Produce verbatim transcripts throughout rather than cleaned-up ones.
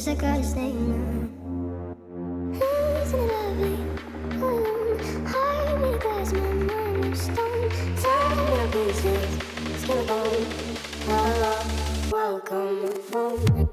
guess I gotta stay now. Isn't it lovely? Mm, heart made of glass, my mind of stone. Tearing me to pieces, skin and bone. Hello, welcome home.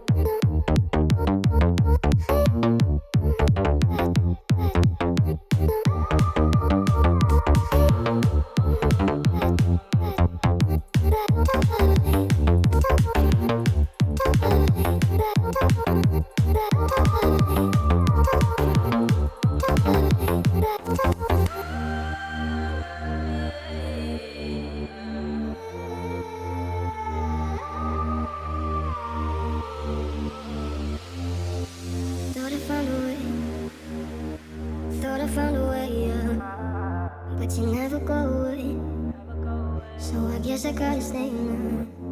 Thought I found a way, yeah, but you never go away. So I guess I gotta stay now.